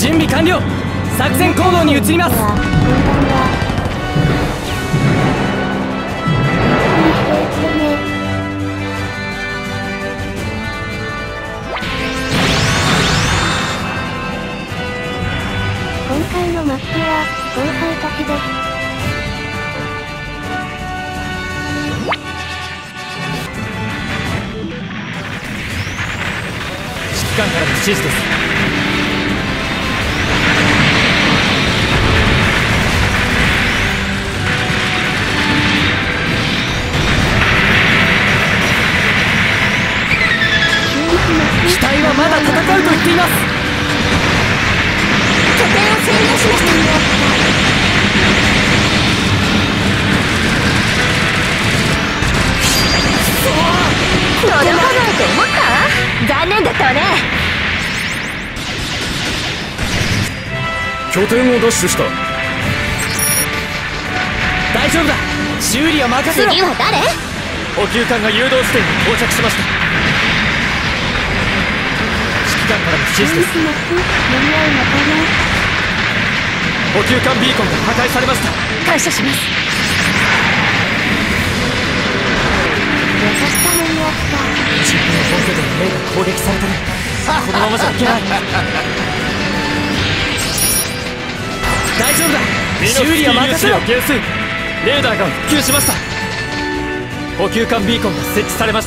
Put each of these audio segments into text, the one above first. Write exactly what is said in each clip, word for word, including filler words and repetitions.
準備完了。作戦行動に移ります。 今回のマッチは後輩たちです。 指揮官からの指示です。機体はまだ戦うと言っています。 拠点を占領しました。届かないと思った？残念だったわね。 拠点を奪取した。 大丈夫だ。修理は任せろ。 次は誰？ 補給艦が誘導地点に到着しました。指揮官からの指示です。補給艦ビーコンが破壊されました。 感謝します。優しさもにあった。 自分の本拠点の目が攻撃されてる。このままじゃいけない。大丈夫だ。修理は任せろ。係数レーダーが復旧しました。補給艦ビーコンが設置されました。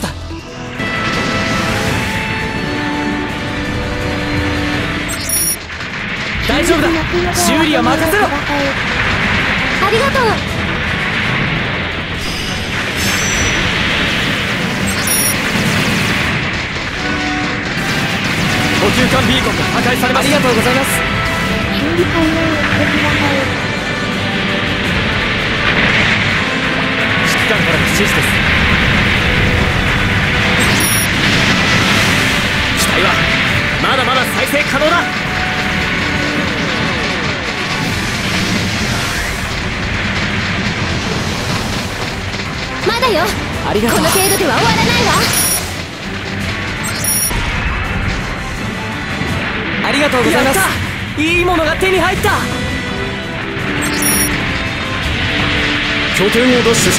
大丈夫だ。修理は任せろ。 ありがとう。 補給艦ビーコンが破壊されました。ありがとうございます。 修理完了をしてください。 指揮官からの指示です。機体はまだまだ再生可能だ。 まだよ。 ありがとう。 この程度では終わらないわ。 ありがとうございます。いいものが手に入った。 拠点を奪取した。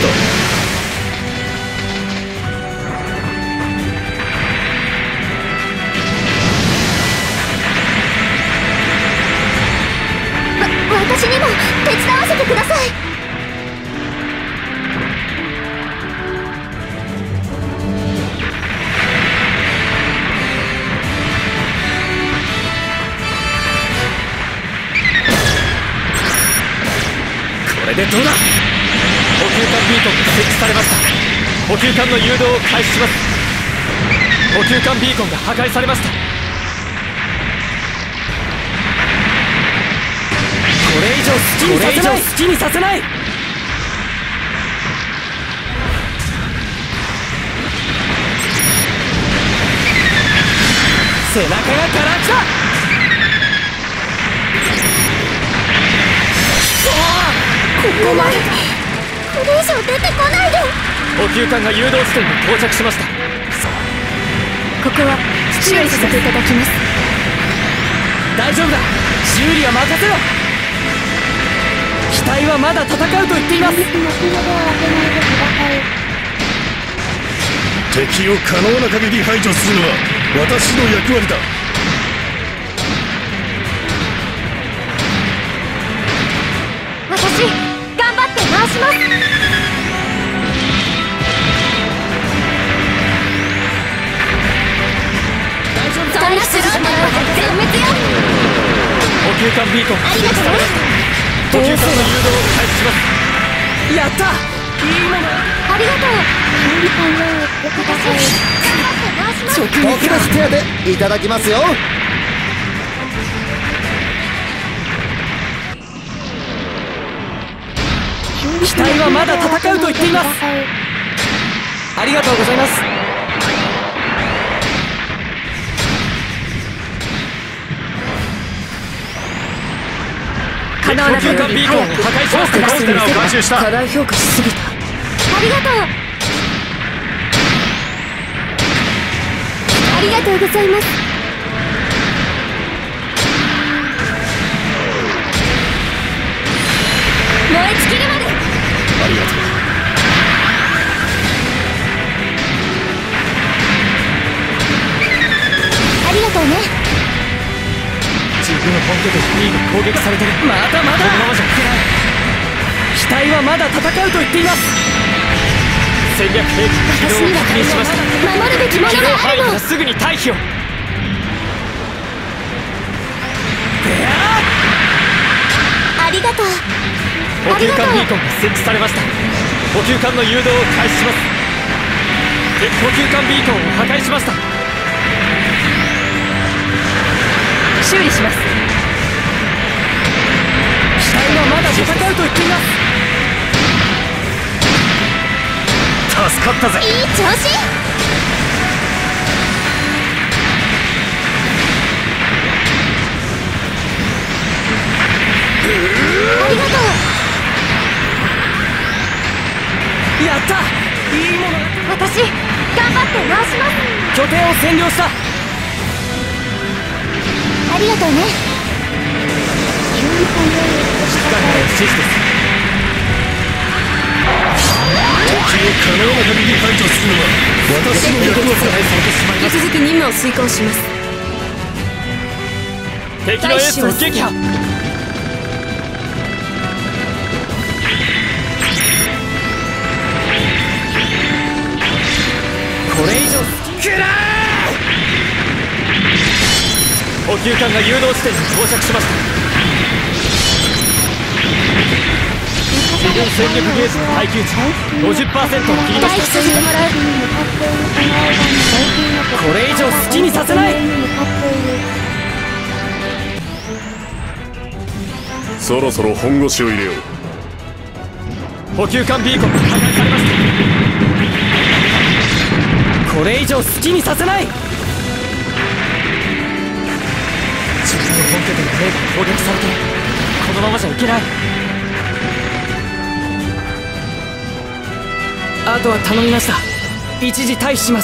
わ、私にも手伝わせてください。 これでどうだ。補給艦ビーコンが設置されました。補給艦の誘導を開始します。補給艦ビーコンが破壊されました。これ以上好きにさせない。好きにさせない。背中がから来た。 ここまで。これ以上出てこないで。 補給艦が誘導地点に到着しました。 ここは注意させていただきます。 大丈夫だ。修理は任せろ。機体はまだ戦うと言っています。 敵を可能な限り排除するのは私の役割だ。 私頑張って回します。 大丈夫だ。 そんなスローなら全滅よ。 補給艦ビーコンが設置されました。補給艦の誘導を開始します。やった。いいもの。 ありがとう。修理完了をしてください。頑張って回します。 特別手当いただきますよ。 機体はまだ戦うと言っています。ありがとうございます。 可能な限り早く破壊しました。 コンテナを回収した。 過大評価しすぎた。 ありがとう。ありがとうございます。 の本拠点 B が攻撃されてる。まだまだこのままじゃいけない。機体はまだ戦うと言っています。戦略兵器起動を確認しました。 守るべきもの機動があるの。 範囲からすぐに退避を。 ありがとう。 補給艦ビーコンが設置されました。補給艦の誘導を開始します。敵補給艦ビーコンを破壊しました。 修理します。 機体はまだ戦うと言っています。助かったぜ。 いい調子。ありがとう。 やった。いいものが。 私頑張って直します。 拠点を占領した。 ありがとうね。 しっかりと指示です。 敵を可能な限り排除するのは私の役割だ。 されてしまいま引きす。 続き任務を遂行します。 敵のエースを撃破。これ以上くらー。補給艦が誘導地点に到着しました。自分戦力ゲージの耐久値 ごじゅっパーセント を切りま退避した。 させてもらう。 これ以上好きにさせない。 そろそろ本腰を入れよう。 補給艦ビーコンが破壊されました。これ以上好きにさせない。自分の本拠点が兵が攻撃されてる。このままじゃいけない。あとは頼みました。一時退避します。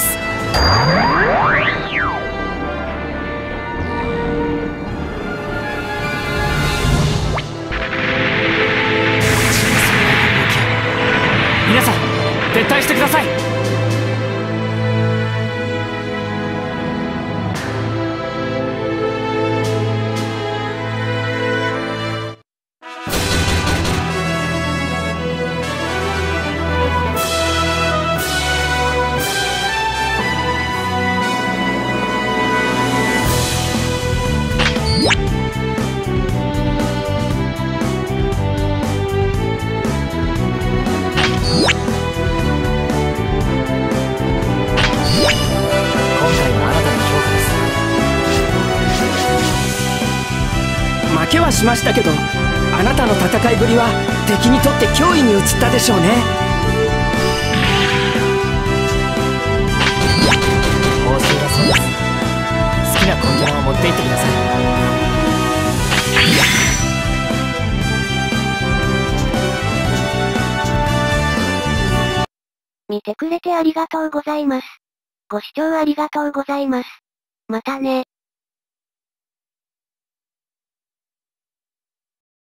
皆さん撤退してください。負けはしましたけど、あなたの戦いぶりは敵にとって脅威に移ったでしょうね。報酬だそうです。好きなコンテナを持って行ってください。 見てくれてありがとうございます。ご視聴ありがとうございます。またね。